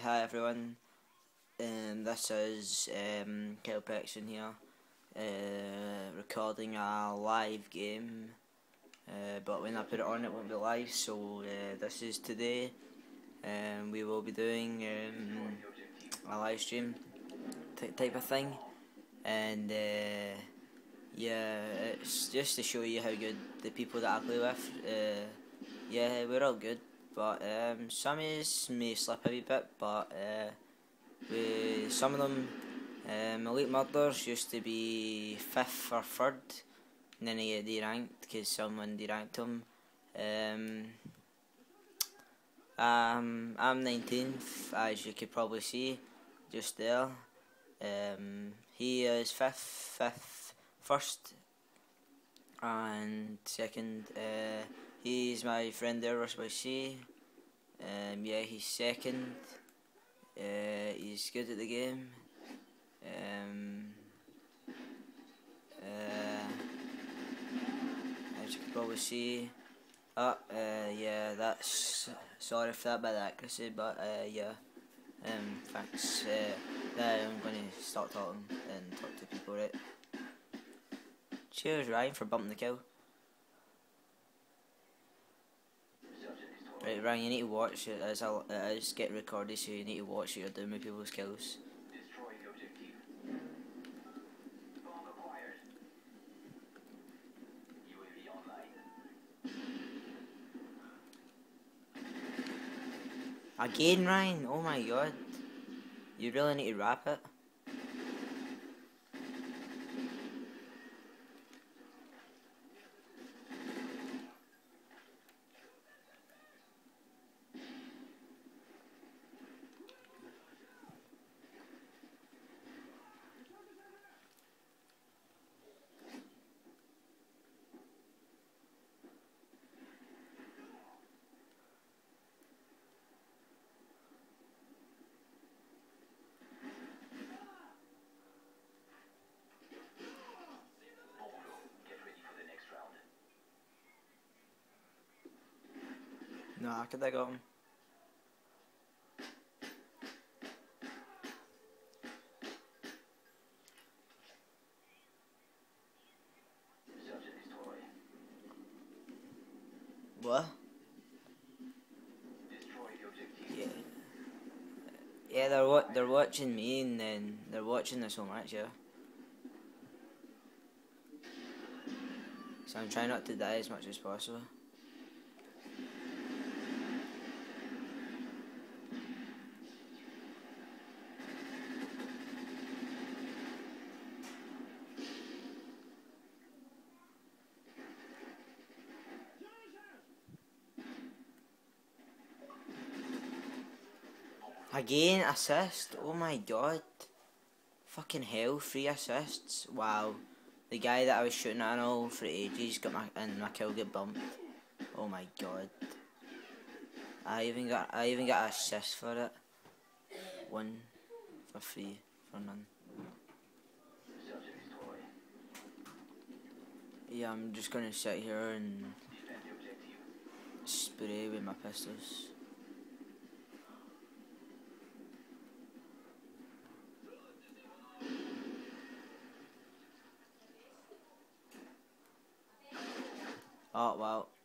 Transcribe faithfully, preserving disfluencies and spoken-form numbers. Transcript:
hi everyone, and this is um, Kyle Pexon here, uh, recording a live game, uh, but when I put it on it won't be live, so uh, this is today, and um, we will be doing um, a live stream type of thing, and uh, yeah, it's just to show you how good the people that I play with, uh, yeah, we're all good. But um, some is may slip a wee bit, but uh, we, some of them, um, Elite Murders used to be fifth or third, and then they get deranked because someone deranked him. Um, um, I'm nineteenth, as you could probably see, just there. Um, he is fifth, fifth, first, and second. Uh, he's my friend there, Rush by C. Um, yeah, he's second. Uh, he's good at the game. Um, uh, as you can probably see, oh, uh, yeah, that's sorry for that bad accuracy, but uh, yeah, um, thanks. Uh, now I'm going to start talking and talk to people, right? Cheers, Ryan, for bumping the kill. Right, Ryan, you need to watch it as I'll, it is getting recorded, so you need to watch what you're doing with people's kills. Again, Ryan? Oh my god. You really need to wrap it. No, I could have got him. What? Yeah. Yeah, they're wa they're watching me, and then they're watching this whole match, yeah. So I'm trying not to die as much as possible. Again, assist? Oh my god. Fucking hell, three assists? Wow. The guy that I was shooting at and all for ages got my and my kill get bumped. Oh my god. I even got I even got an assist for it. One for free for none. Yeah, I'm just gonna sit here and spray with my pistols. Oh wow.